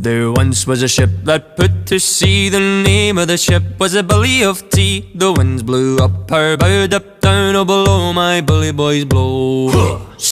There once was a ship that put to sea. The name of the ship was a Billy of Tea. The winds blew up her bow, up down, oh below my bully boys blow.